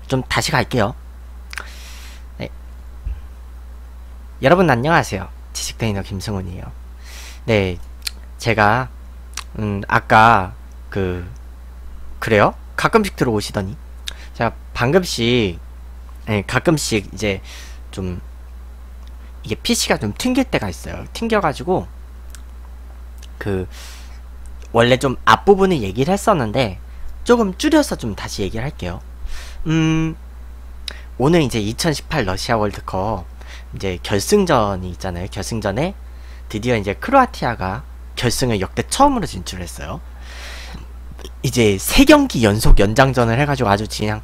좀 다시 갈게요. 네. 여러분 안녕하세요. 지식트레이너 김승훈이에요. 네, 제가 아까 그래요? 가끔씩 들어오시더니 제가 가끔씩 이제 좀 이게 PC가 좀 튕길 때가 있어요. 튕겨가지고 원래 좀 앞부분을 얘기를 했었는데 조금 줄여서 좀 다시 얘기를 할게요. 오늘 이제 2018 러시아 월드컵 이제 결승전이 있잖아요. 결승전에 드디어 이제 크로아티아가 결승을 역대 처음으로 진출했어요. 이제 3경기 연속 연장전을 해가지고 아주 그냥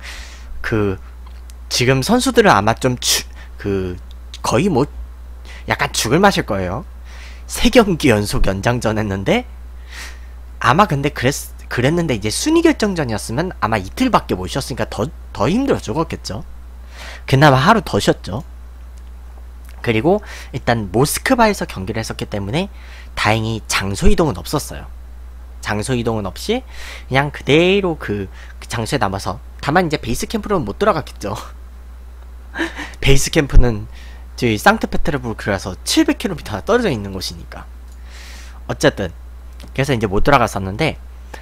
지금 선수들은 아마 좀 거의 뭐 약간 죽을 맛일 거예요. 3경기 연속 연장전 했는데 아마 근데 그랬는데 이제 순위 결정전이었으면 아마 이틀밖에 못 쉬었으니까 더 힘들어 죽었겠죠. 그나마 하루 더 쉬었죠. 그리고 일단 모스크바에서 경기를 했었기 때문에 다행히 장소 이동은 없었어요. 장소 이동은 없이 그냥 그대로 그 장소에 남아서, 다만 이제 베이스 캠프로는 못 돌아갔겠죠. 베이스 캠프는 저희 상트페테르부르크라서 700km 떨어져 있는 곳이니까. 어쨌든 그래서 이제 못 돌아갔었는데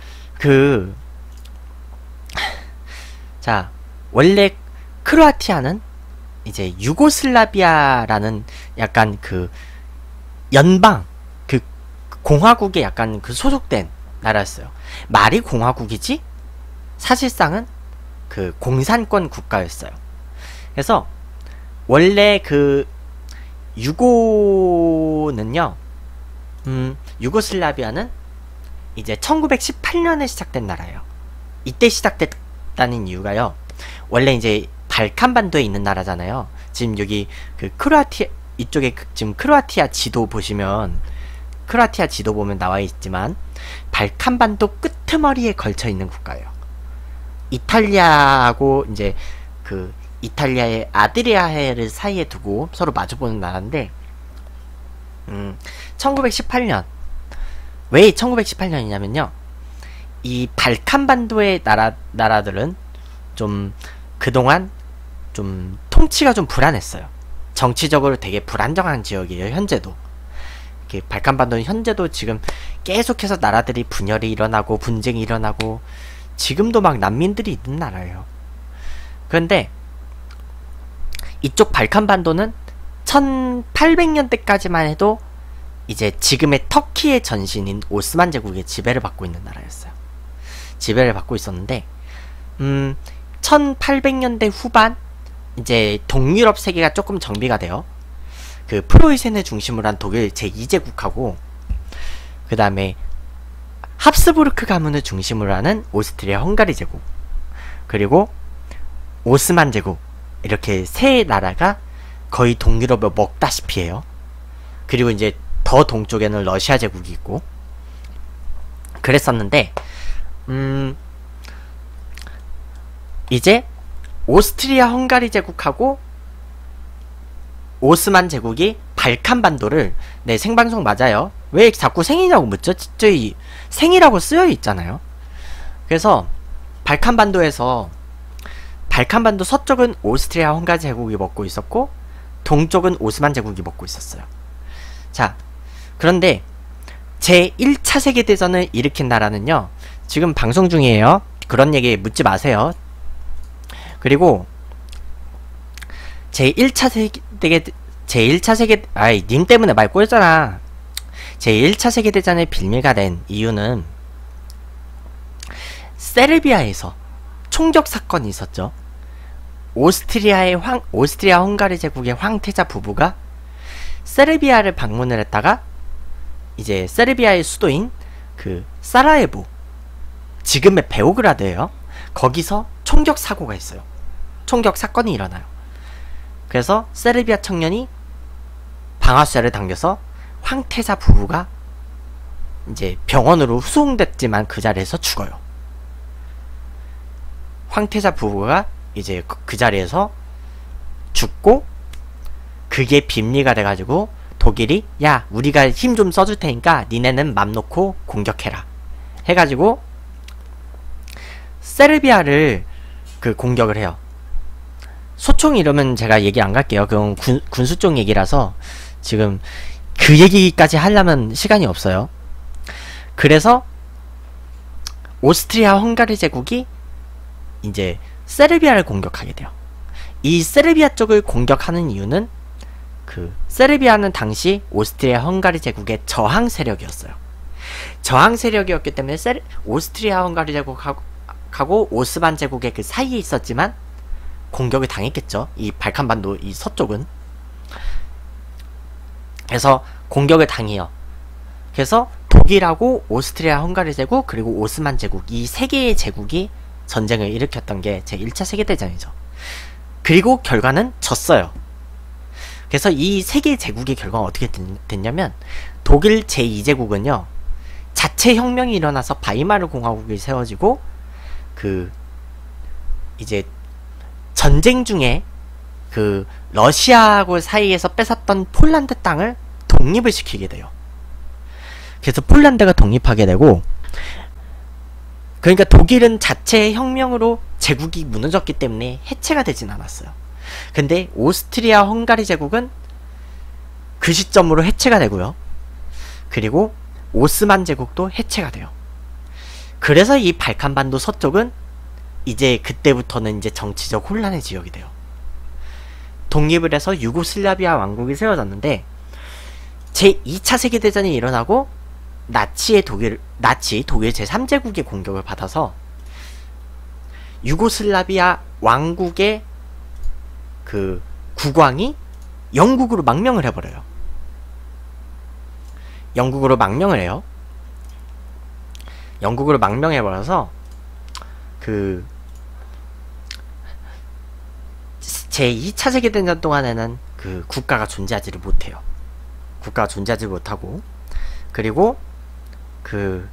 자, 원래 크로아티아는 이제 유고슬라비아라는 약간 연방 공화국에 약간 소속된 나라였어요. 말이 공화국이지 사실상은 공산권 국가였어요. 그래서 원래 유고슬라비아는 이제 1918년에 시작된 나라예요. 이때 시작됐다는 이유가요, 원래 이제 발칸반도에 있는 나라잖아요. 지금 여기 크로아티아 이쪽에 지금 크로아티아 지도 보시면, 크로아티아 지도 보면 나와 있지만 발칸반도 끄트머리에 걸쳐 있는 국가예요. 이탈리아하고 이제 이탈리아의 아드리아해를 사이에 두고 서로 마주보는 나라인데 1918년, 왜 1918년이냐면요, 이 발칸반도의 나라들은 좀 그동안 좀 통치가 좀 불안했어요. 정치적으로 되게 불안정한 지역이에요. 현재도 발칸반도는 현재도 지금 계속해서 나라들이 분열이 일어나고 분쟁이 일어나고 지금도 막 난민들이 있는 나라예요. 그런데 이쪽 발칸반도는 1800년대까지만 해도 이제 지금의 터키의 전신인 오스만 제국의 지배를 받고 있는 나라였어요. 지배를 받고 있었는데 1800년대 후반 이제 동유럽 세계가 조금 정비가 돼요. 프로이센을 중심으로 한 독일 제2제국하고 그 다음에 합스부르크 가문을 중심으로 하는 오스트리아 헝가리 제국, 그리고 오스만 제국, 이렇게 세 나라가 거의 동유럽을 먹다시피 해요. 그리고 이제 더 동쪽에는 러시아 제국이 있고 그랬었는데 이제 오스트리아 헝가리 제국하고 오스만 제국이 발칸반도를, 네, 생방송 맞아요. 왜 자꾸 생이냐고 묻죠? 저희 생이라고 쓰여 있잖아요. 그래서 발칸반도 서쪽은 오스트리아 헝가리 제국이 먹고 있었고 동쪽은 오스만 제국이 먹고 있었어요. 자, 그런데 제1차 세계대전을 일으킨 나라는요, 지금 방송 중이에요. 그런 얘기 묻지 마세요. 그리고 제1차 세계 아이 님 때문에 말 꼬였잖아. 제1차 세계대전의 빌미가 된 이유는 세르비아에서 총격 사건이 있었죠. 오스트리아 헝가리 제국의 황태자 부부가 세르비아를 방문을 했다가 이제 세르비아의 수도인 사라예보, 지금의 베오그라드예요. 거기서 총격 사고가 있어요. 총격 사건이 일어나요. 그래서 세르비아 청년이 방아쇠를 당겨서 황태자 부부가 이제 병원으로 후송됐지만 그 자리에서 죽어요. 황태자 부부가 이제 그 자리에서 죽고, 그게 빈리가 돼가지고 독일이 야 우리가 힘 좀 써줄 테니까 니네는 맘 놓고 공격해라 해가지고 세르비아를 공격을 해요. 소총 이러면 제가 얘기 안 갈게요. 그건 군수 쪽 얘기라서 지금 그 얘기까지 하려면 시간이 없어요. 그래서 오스트리아 헝가리 제국이 이제 세르비아를 공격하게 돼요. 이 세르비아 쪽을 공격하는 이유는 그 세르비아는 당시 오스트리아 헝가리 제국의 저항 세력이었어요. 저항 세력이었기 때문에 오스트리아 헝가리 제국하고 오스만 제국의 그 사이에 있었지만 공격을 당했겠죠. 이 발칸반도 이 서쪽은. 그래서 공격을 당해요. 그래서 독일하고 오스트리아 헝가리 제국 그리고 오스만 제국 이 세 개의 제국이 전쟁을 일으켰던 게 제1차 세계대전이죠. 그리고 결과는 졌어요. 그래서 이 세 개의 제국의 결과가 어떻게 됐냐면 독일 제2제국은요 자체 혁명이 일어나서 바이마르 공화국이 세워지고 그 이제 전쟁 중에 그 러시아하고 사이에서 뺏었던 폴란드 땅을 독립을 시키게 돼요. 그래서 폴란드가 독립하게 되고, 그러니까 독일은 자체 혁명으로 제국이 무너졌기 때문에 해체가 되진 않았어요. 근데 오스트리아 헝가리 제국은 그 시점으로 해체가 되고요. 그리고 오스만 제국도 해체가 돼요. 그래서 이 발칸반도 서쪽은 이제 그때부터는 이제 정치적 혼란의 지역이 돼요. 독립을 해서 유고슬라비아 왕국이 세워졌는데 제2차 세계대전이 일어나고 나치 독일 제3제국의 공격을 받아서 유고슬라비아 왕국의 그 국왕이 영국으로 망명을 해버려요. 영국으로 망명해버려서 그 제2차 세계대전 동안에는 그 국가가 존재하지를 못해요. 국가가 존재하지 못하고, 그리고 그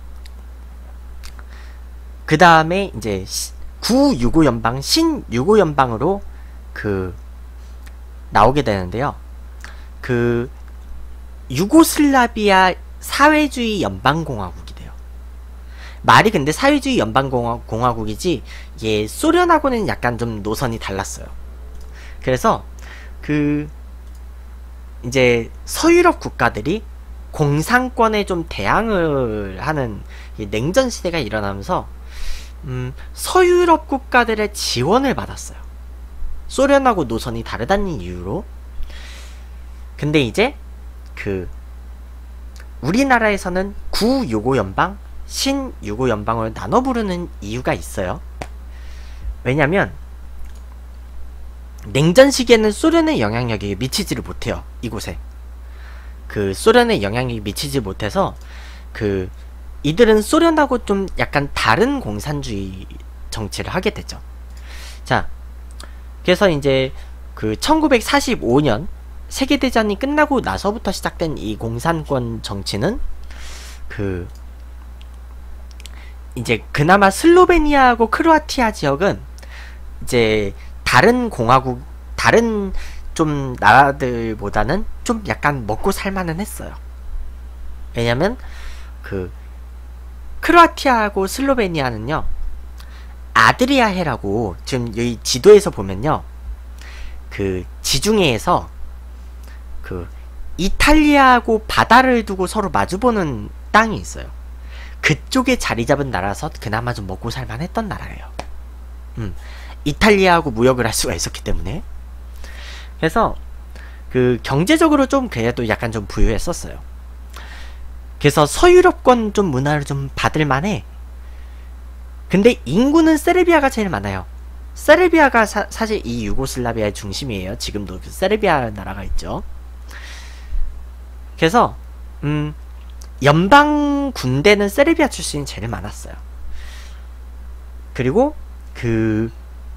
다음에 이제 구유고연방 신유고연방으로 그 나오게 되는데요. 그 유고슬라비아 사회주의 연방공화국이 돼요. 말이 근데 사회주의 연방공화국이지 예 소련하고는 약간 좀 노선이 달랐어요. 그래서 그 이제 서유럽 국가들이 공산권에 좀 대항을 하는 냉전 시대가 일어나면서 서유럽 국가들의 지원을 받았어요. 소련하고 노선이 다르다는 이유로. 근데 이제 그 우리나라에서는 구유고연방, 신유고연방을 나눠 부르는 이유가 있어요. 왜냐면 냉전 시기에는 소련의 영향력이 미치지를 못해요. 이곳에 그 소련의 영향력이 미치지 못해서 그 이들은 소련하고 좀 약간 다른 공산주의 정치를 하게 되죠. 자, 그래서 이제 그 1945년 세계대전이 끝나고 나서부터 시작된 이 공산권 정치는 그 이제 그나마 슬로베니아하고 크로아티아 지역은 이제 다른 공화국, 다른 좀 나라들보다는 좀 약간 먹고 살만은 했어요. 왜냐면 그 크로아티아하고 슬로베니아는요 아드리아해라고 지금 여기 지도에서 보면요 그 지중해에서 그 이탈리아하고 바다를 두고 서로 마주보는 땅이 있어요. 그쪽에 자리 잡은 나라라서 그나마 좀 먹고 살만했던 나라예요. 이탈리아하고 무역을 할 수가 있었기 때문에. 그래서 그 경제적으로 좀 그래도 약간 좀 부유했었어요. 그래서 서유럽권 좀 문화를 좀 받을만해. 근데 인구는 세르비아가 제일 많아요. 세르비아가 사실 이 유고슬라비아의 중심이에요. 지금도 그 세르비아 나라가 있죠. 그래서 연방 군대는 세르비아 출신이 제일 많았어요. 그리고 그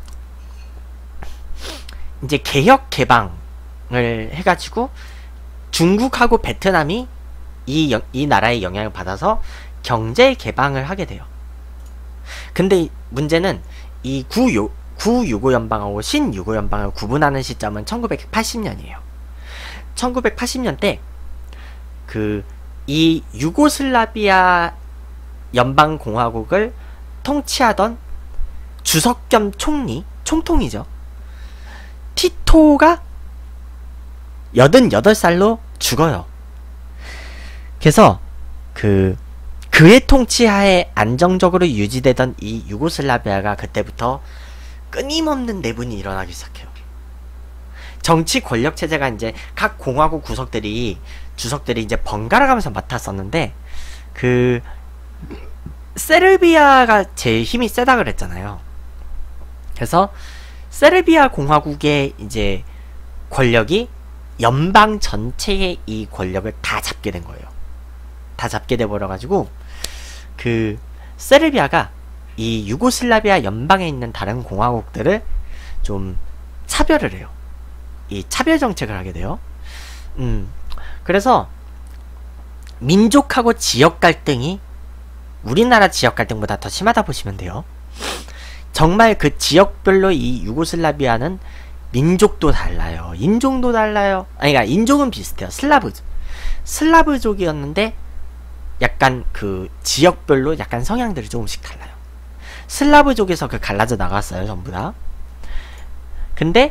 이제 개혁 개방을 해가지고 중국하고 베트남이 이 나라의 영향을 받아서 경제 개방을 하게 돼요. 근데 문제는 이 구유고연방하고 신유고연방을 구분하는 시점은 1980년이에요. 1980년 때 그 이 유고슬라비아 연방공화국을 통치하던 주석 겸 총리, 총통이죠. 티토가 88살로 죽어요. 그래서 그의 통치하에 안정적으로 유지되던 이 유고슬라비아가 그때부터 끊임없는 내분이 일어나기 시작해요. 정치 권력 체제가 이제 각 공화국 주석들이 이제 번갈아 가면서 맡았었는데, 세르비아가 제일 힘이 세다 그랬잖아요. 그래서 세르비아 공화국의 이제 권력이 연방 전체의 이 권력을 다 잡게 된 거예요. 다 잡게 돼 버려가지고 세르비아가 이 유고슬라비아 연방에 있는 다른 공화국들을 좀 차별을 해요. 이 차별 정책을 하게 돼요. 그래서 민족하고 지역 갈등이 우리나라 지역 갈등보다 더 심하다 보시면 돼요. 정말 그 지역별로 이 유고슬라비아는 민족도 달라요. 인종도 달라요. 아니, 그러니까 인종은 비슷해요. 슬라브족이었는데 약간 그 지역별로 약간 성향들이 조금씩 달라요. 슬라브족에서 갈라져 나갔어요, 전부 다. 근데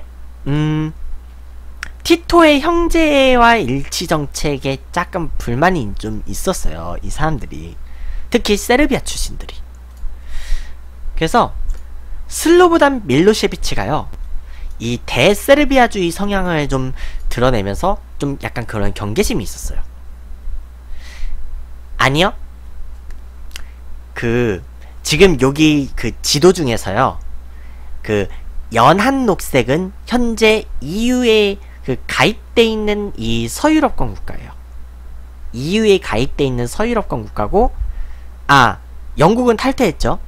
티토의 형제와 일치 정책에 조금 불만이 좀 있었어요, 이 사람들이. 특히 세르비아 출신들이. 그래서 슬로보단 밀로셰비치가요, 이 대세르비아주의 성향을 좀 드러내면서 좀 약간 그런 경계심이 있었어요. 아니요, 지금 여기 지도 중에서요, 연한 녹색은 현재 EU에 가입돼 있는 이 서유럽권 국가예요. EU에 가입돼 있는 서유럽권 국가고, 영국은 탈퇴했죠.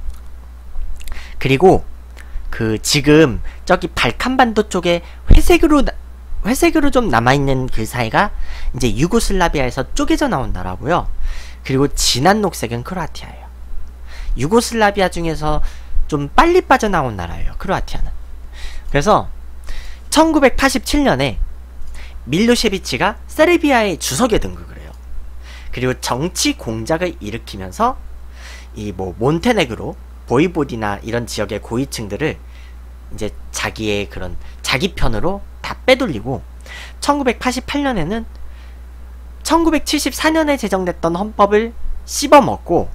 그리고 지금 저기 발칸반도 쪽에 회색으로 좀 남아있는 그 사이가 이제 유고슬라비아에서 쪼개져 나온 나라고요. 그리고 진한 녹색은 크로아티아예요. 유고슬라비아 중에서 좀 빨리 빠져나온 나라예요, 크로아티아는. 그래서 1987년에 밀로셰비치가 세르비아의 주석에 등극을 해요. 그리고 정치 공작을 일으키면서 이 몬테네그로, 보이보디나 이런 지역의 고위층들을 이제 자기의 자기 편으로 다 빼돌리고, 1988년에는 1974년에 제정됐던 헌법을 씹어먹고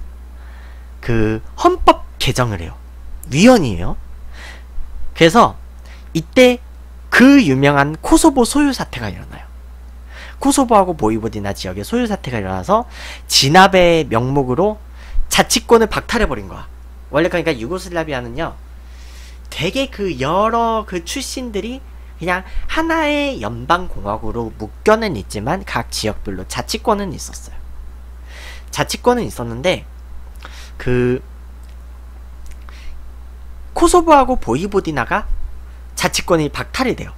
헌법 개정을 해요. 위헌이에요. 그래서 이때 유명한 코소보 소유 사태가 일어나요. 코소보하고 보이보디나 지역의 소유 사태가 일어나서 진압의 명목으로 자치권을 박탈해버린 거야. 원래 그러니까 유고슬라비아는요, 되게 여러 출신들이 그냥 하나의 연방공화국으로 묶여는 있지만 각 지역별로 자치권은 있었어요. 자치권은 있었는데 코소보하고 보이보디나가 자치권이 박탈이 돼요.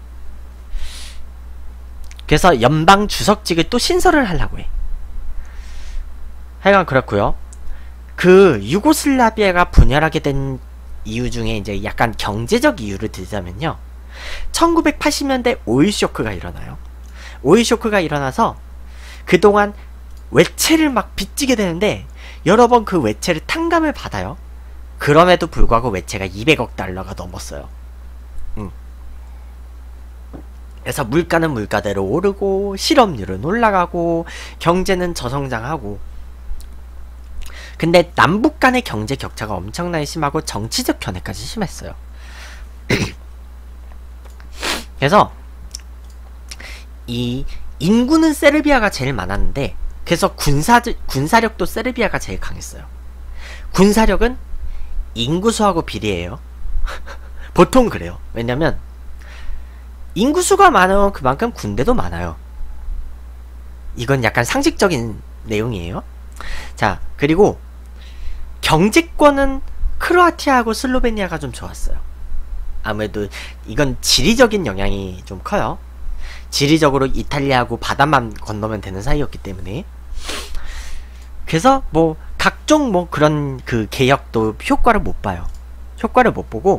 그래서 연방 주석직을 또 신설을 하려고 해. 하여간 그렇고요. 유고슬라비아가 분열하게 된 이유 중에 이제 약간 경제적 이유를 들자면요, 1980년대 오일 쇼크가 일어나요. 오일 쇼크가 일어나서 그동안 외채를 막 빚지게 되는데 여러 번 그 외채를 탕감을 받아요. 그럼에도 불구하고 외채가 200억 달러가 넘었어요. 그래서 물가는 물가대로 오르고 실업률은 올라가고 경제는 저성장하고. 근데 남북 간의 경제 격차가 엄청나게 심하고 정치적 견해까지 심했어요. 그래서 이 인구는 세르비아가 제일 많았는데, 그래서 군사력도 세르비아가 제일 강했어요. 군사력은 인구수하고 비례해요. 보통 그래요. 왜냐면 인구수가 많으면 그만큼 군대도 많아요. 이건 약간 상식적인 내용이에요. 자, 그리고 경제권은 크로아티아하고 슬로베니아가 좀 좋았어요. 아무래도 이건 지리적인 영향이 좀 커요. 지리적으로 이탈리아하고 바다만 건너면 되는 사이였기 때문에. 그래서 각종 그런 개혁도 효과를 못 봐요. 효과를 못 보고,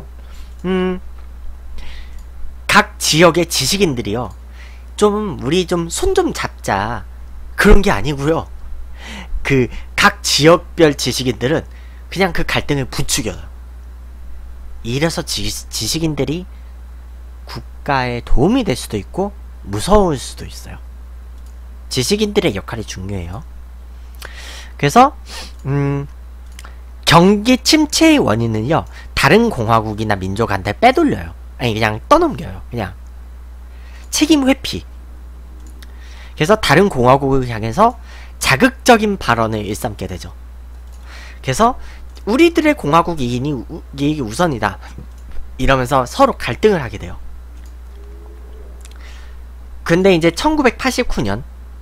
각 지역의 지식인들이요, 우리 손 좀 잡자, 그런 게 아니고요. 각 지역별 지식인들은 그냥 갈등을 부추겨요. 이래서 지식인들이 국가에 도움이 될 수도 있고 무서울 수도 있어요. 지식인들의 역할이 중요해요. 그래서 경기 침체의 원인은요, 다른 공화국이나 민족한테 빼돌려요. 아니, 그냥 떠넘겨요. 그냥 책임 회피. 그래서 다른 공화국을 향해서 자극적인 발언을 일삼게 되죠. 그래서 우리들의 공화국 이익이 우선이다 이러면서 서로 갈등을 하게 돼요. 근데 이제 1989년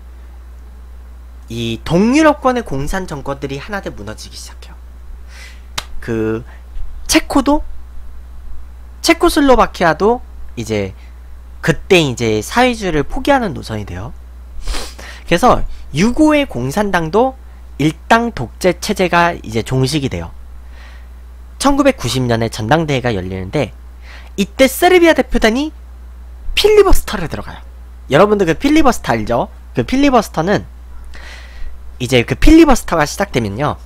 이 동유럽권의 공산 정권들이 하나둘 무너지기 시작해요. 그 체코슬로바키아도 이제 그때 이제 사회주의를 포기하는 노선이 돼요. 그래서 유고의 공산당도 일당 독재 체제가 이제 종식이 돼요. 1990년에 전당대회가 열리는데 이때 세르비아 대표단이 필리버스터를 들어가요. 여러분들 그 필리버스터 알죠? 그 필리버스터는 이제 그 필리버스터가 시작되면요,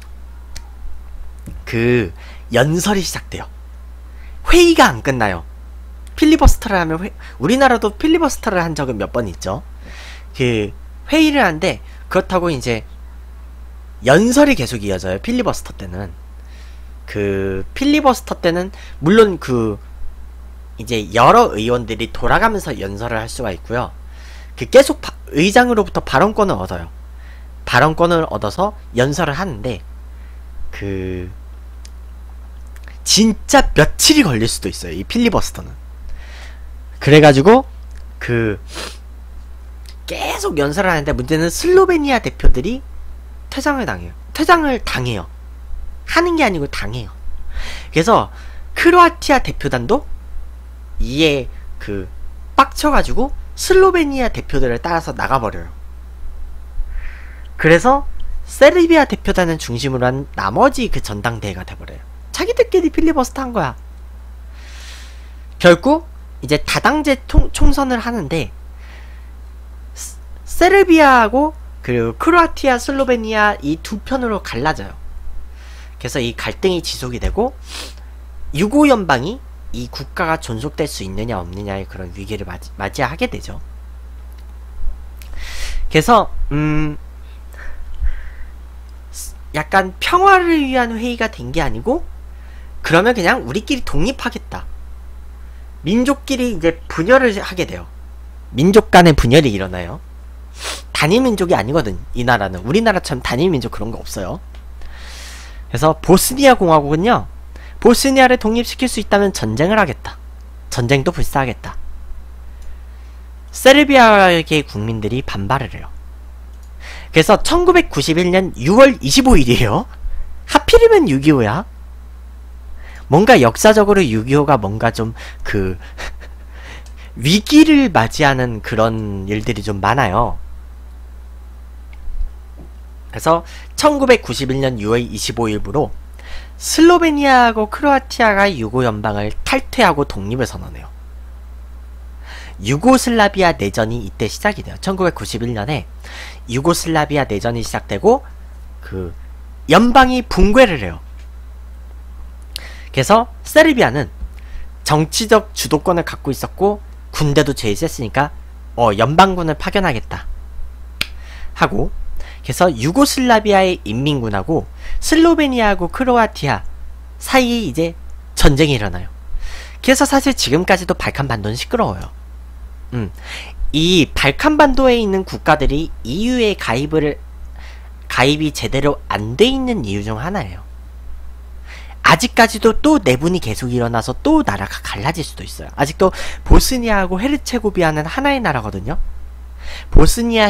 그 연설이 시작돼요. 회의가 안 끝나요. 필리버스터를 하면 우리나라도 필리버스터를 한 적은 몇 번 있죠. 그 회의를 하는데 그렇다고 이제 연설이 계속 이어져요. 필리버스터 때는. 그 필리버스터 때는 물론 그 이제 여러 의원들이 돌아가면서 연설을 할 수가 있고요. 그 계속 의장으로부터 발언권을 얻어요. 발언권을 얻어서 연설을 하는데 그 진짜 며칠이 걸릴 수도 있어요. 이 필리버스터는. 그래가지고 그 계속 연설을 하는데 문제는 슬로베니아 대표들이 퇴장을 당해요. 하는 게 아니고 당해요. 그래서 크로아티아 대표단도 이에 그 빡쳐가지고 슬로베니아 대표들을 따라서 나가버려요. 그래서 세르비아 대표단을 중심으로 한 나머지 그 전당대회가 돼버려요. 자기들끼리 필리버스터 한 거야. 결국 이제 다당제 총선을 하는데 세르비아하고 그리고 크로아티아, 슬로베니아 이 두 편으로 갈라져요. 그래서 이 갈등이 지속이 되고 유고 연방이 이 국가가 존속될 수 있느냐 없느냐의 그런 위기를 맞이하게 되죠. 그래서 약간 평화를 위한 회의가 된 게 아니고 그러면 그냥 우리끼리 독립하겠다. 민족끼리 이제 분열을 하게 돼요. 민족 간의 분열이 일어나요. 단일 민족이 아니거든, 이 나라는. 우리나라처럼 단일 민족 그런 거 없어요. 그래서 보스니아 공화국은요, 보스니아를 독립시킬 수 있다면 전쟁을 하겠다. 전쟁도 불사하겠다. 세르비아의 국민들이 반발을 해요. 그래서 1991년 6월 25일이에요. 하필이면 6.25야. 뭔가 역사적으로 6.25가 뭔가 좀 그 위기를 맞이하는 그런 일들이 좀 많아요. 그래서 1991년 6월 25일부로 슬로베니아하고 크로아티아가 유고 연방을 탈퇴하고 독립을 선언해요. 유고슬라비아 내전이 이때 시작이 돼요. 1991년에 유고슬라비아 내전이 시작되고 그 연방이 붕괴를 해요. 그래서 세르비아는 정치적 주도권을 갖고 있었고 군대도 제일 셌으니까 연방군을 파견하겠다 하고, 그래서 유고슬라비아의 인민군하고 슬로베니아하고 크로아티아 사이에 이제 전쟁이 일어나요. 그래서 사실 지금까지도 발칸반도는 시끄러워요. 이 발칸반도에 있는 국가들이 EU에 가입이 제대로 안 돼 있는 이유 중 하나예요. 아직까지도 또 내분이 계속 일어나서 또 나라가 갈라질 수도 있어요. 아직도 보스니아하고 헤르체고비나는 하나의 나라거든요. 보스니아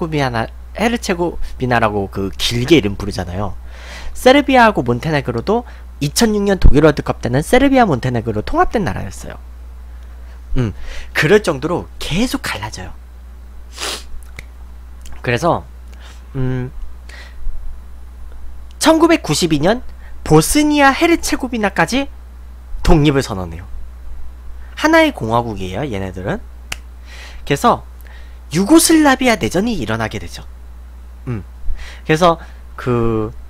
헤르체고비나라고 그 길게 이름 부르잖아요. 세르비아하고 몬테네그로도 2006년 독일 월드컵 때는 세르비아 몬테네그로 통합된 나라였어요. 그럴 정도로 계속 갈라져요. 그래서 1992년 보스니아 헤르체고비나까지 독립을 선언해요. 하나의 공화국이에요, 얘네들은. 그래서 유고슬라비아 내전이 일어나게 되죠. 그래서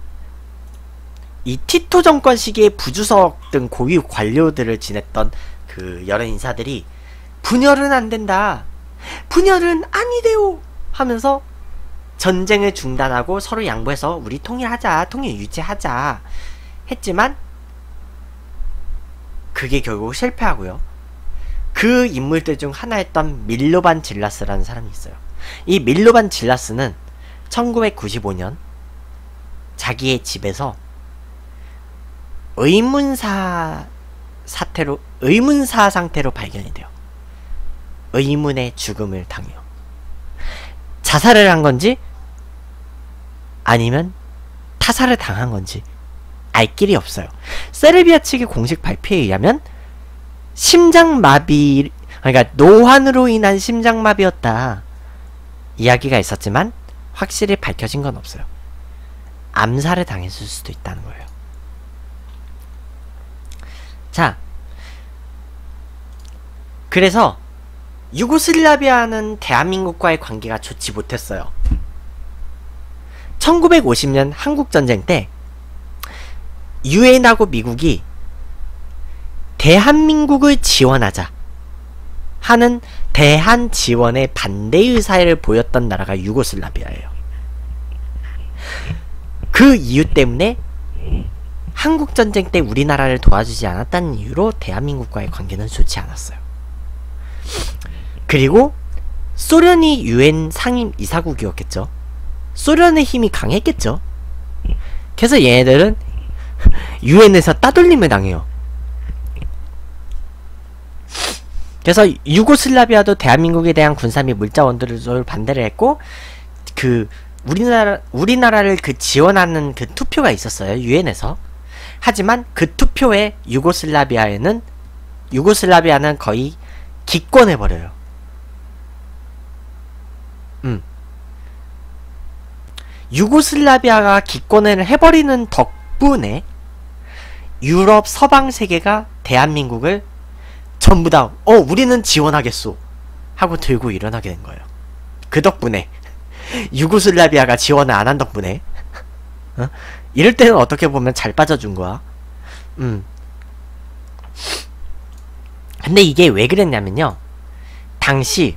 이 티토 정권 시기에 부주석 등 고위 관료들을 지냈던 그 여러 인사들이 분열은 안 된다, 분열은 아니대요 하면서 전쟁을 중단하고 서로 양보해서 우리 통일하자, 통일 유지하자 했지만 그게 결국 실패하고요. 그 인물들 중 하나였던 밀로반 질라스라는 사람이 있어요. 이 밀로반 질라스는 1995년 자기의 집에서 의문사 상태로 발견이 돼요. 의문의 죽음을 당해요. 자살을 한 건지 아니면 타살을 당한 건지 알 길이 없어요. 세르비아 측의 공식 발표에 의하면 심장마비, 그러니까 노환으로 인한 심장마비였다 이야기가 있었지만 확실히 밝혀진 건 없어요. 암살을 당했을 수도 있다는 거예요. 자, 그래서 유고슬라비아는 대한민국과의 관계가 좋지 못했어요. 1950년 한국전쟁 때 유엔하고 미국이 대한민국을 지원하자 하는 대한 지원에 반대 의사를 보였던 나라가 유고슬라비아예요. 그 이유 때문에 한국전쟁 때 우리나라를 도와주지 않았다는 이유로 대한민국과의 관계는 좋지 않았어요. 그리고 소련이 유엔 상임 이사국이었겠죠. 소련의 힘이 강했겠죠. 그래서 얘네들은 유엔에서 따돌림을 당해요. 그래서 유고슬라비아도 대한민국에 대한 군사 및 물자 원조를 반대를 했고, 그 우리나라를 그 지원하는 그 투표가 있었어요, 유엔에서. 하지만 그 투표에 유고슬라비아는 거의 기권해버려요. 유고슬라비아가 기권을 해버리는 덕분에 유럽 서방 세계가 대한민국을 전부 다 우리는 지원하겠소 하고 들고 일어나게 된 거예요. 그 덕분에 유고슬라비아가 지원을 안 한 덕분에 이럴 때는 어떻게 보면 잘 빠져준 거야. 근데 이게 왜 그랬냐면요, 당시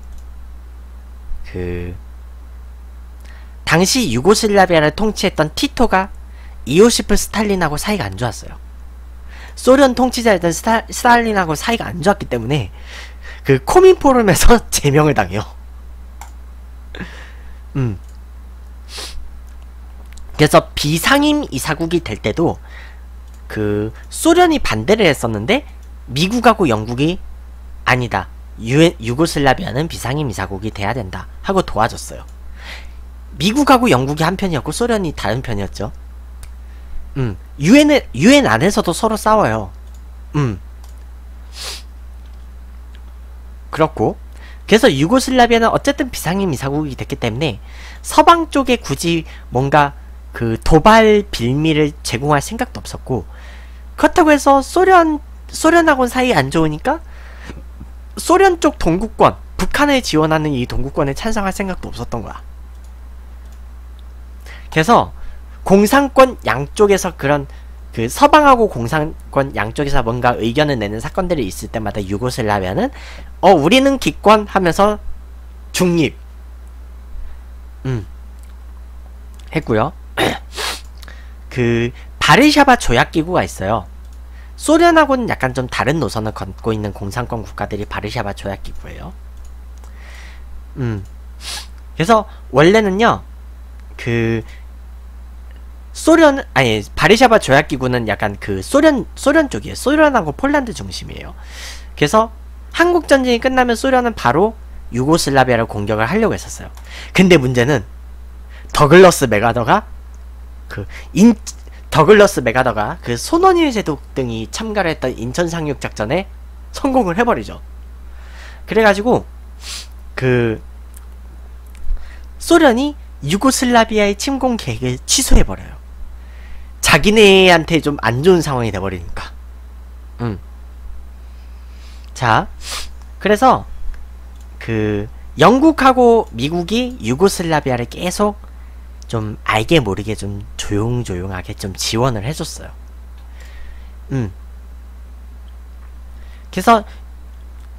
유고슬라비아를 통치했던 티토가 이오시프 스탈린하고 사이가 안 좋았어요. 소련 통치자였던 스탈린하고 사이가 안 좋았기 때문에 그 코민 포럼에서 제명을 당해요. 그래서 비상임 이사국이 될 때도 그 소련이 반대를 했었는데 미국하고 영국이 아니다, 유고슬라비아는 비상임 이사국이 돼야 된다 하고 도와줬어요. 미국하고 영국이 한 편이었고 소련이 다른 편이었죠. 유엔 안에서도 서로 싸워요. 그렇고, 그래서 유고슬라비아는 어쨌든 비상임 이사국이 됐기 때문에 서방 쪽에 굳이 뭔가 그 도발 빌미를 제공할 생각도 없었고, 그렇다고 해서 소련하고는 사이 안 좋으니까 소련 쪽 동구권, 북한을 지원하는 이 동구권에 찬성할 생각도 없었던 거야. 그래서 공산권 양쪽에서 그런 그 서방하고 공산권 양쪽에서 뭔가 의견을 내는 사건들이 있을 때마다 유고슬라비아는 우리는 기권하면서 중립 했고요. 그 바르샤바 조약기구가 있어요. 소련하고는 약간 좀 다른 노선을 걷고 있는 공산권 국가들이 바르샤바 조약기구예요. 그래서 원래는요, 그 바르샤바 조약기구는 약간 그 소련 쪽이에요. 소련하고 폴란드 중심이에요. 그래서 한국전쟁이 끝나면 소련은 바로 유고슬라비아를 공격을 하려고 했었어요. 근데 문제는 더글러스 메가더가 그 손원일 제독 등이 참가를 했던 인천 상륙 작전에 성공을 해버리죠. 그래가지고 그 소련이 유고슬라비아의 침공 계획을 취소해버려요. 자기네한테 좀 안 좋은 상황이 돼버리니까. 자, 그래서 그 영국하고 미국이 유고슬라비아를 계속 좀 알게 모르게 좀 조용조용하게 좀 지원을 해줬어요. 그래서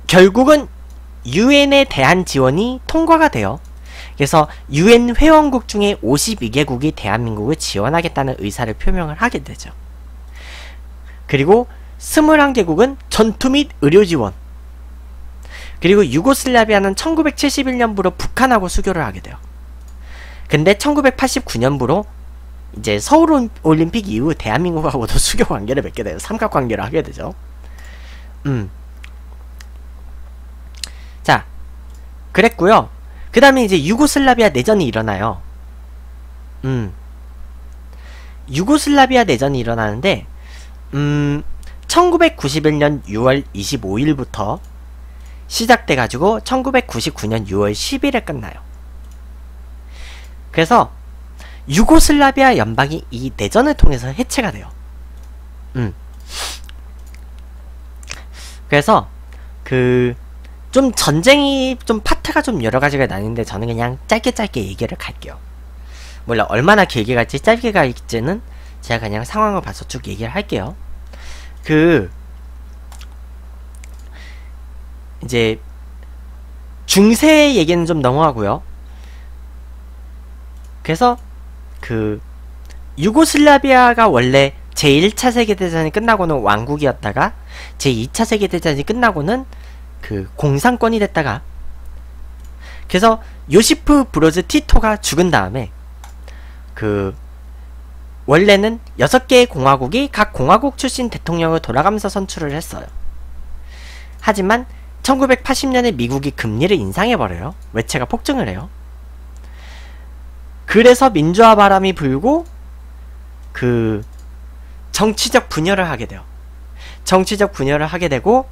결국은 유엔에 대한 지원이 통과가 돼요. 그래서 유엔 회원국 중에 52개국이 대한민국을 지원하겠다는 의사를 표명을 하게 되죠. 그리고 21개국은 전투 및 의료 지원, 그리고 유고슬라비아는 1971년부로 북한하고 수교를 하게 돼요. 근데 1989년부로 이제 서울올림픽 이후 대한민국하고도 수교 관계를 맺게 돼요. 삼각관계를 하게 되죠. 자, 그랬고요. 그 다음에 이제 유고슬라비아 내전이 일어나요. 유고슬라비아 내전이 일어나는데 1991년 6월 25일부터 시작돼가지고 1999년 6월 10일에 끝나요. 그래서 유고슬라비아 연방이 이 내전을 통해서 해체가 돼요. 그래서 좀 전쟁이 좀 파트가 좀 여러가지가 나는데 저는 그냥 짧게 얘기를 갈게요. 몰라 얼마나 길게 갈지 짧게 갈지는 제가 그냥 상황을 봐서 쭉 얘기를 할게요. 이제 중세 얘기는 좀 넘어가고요. 그래서 유고슬라비아가 원래 제1차 세계대전이 끝나고는 왕국이었다가 제2차 세계대전이 끝나고는 공산권이 됐다가, 그래서 요시프 브로즈 티토가 죽은 다음에 원래는 6개의 공화국이 각 공화국 출신 대통령을 돌아가면서 선출을 했어요. 하지만 1980년에 미국이 금리를 인상해버려요. 외채가 폭증을 해요. 그래서 민주화 바람이 불고 정치적 분열을 하게 돼요. 정치적 분열을 하게 되고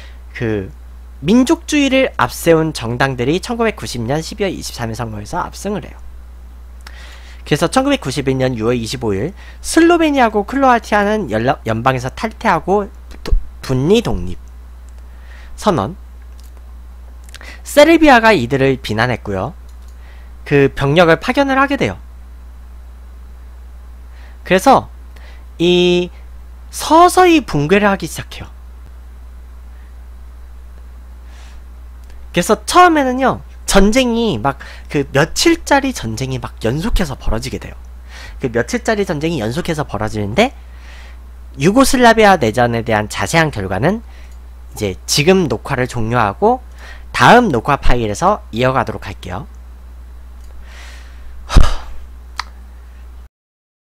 민족주의를 앞세운 정당들이 1990년 12월 23일 선거에서 압승을 해요. 그래서 1991년 6월 25일 슬로베니아하고 크로아티아는 연방에서 탈퇴하고 분리 독립 선언. 세르비아가 이들을 비난했고요. 병력을 파견을 하게 돼요. 그래서 서서히 붕괴를 하기 시작해요. 그래서 처음에는요, 전쟁이 며칠짜리 전쟁이 연속해서 벌어지게 돼요. 며칠짜리 전쟁이 연속해서 벌어지는데, 유고슬라비아 내전에 대한 자세한 결과는 이제 지금 녹화를 종료하고 다음 녹화 파일에서 이어가도록 할게요.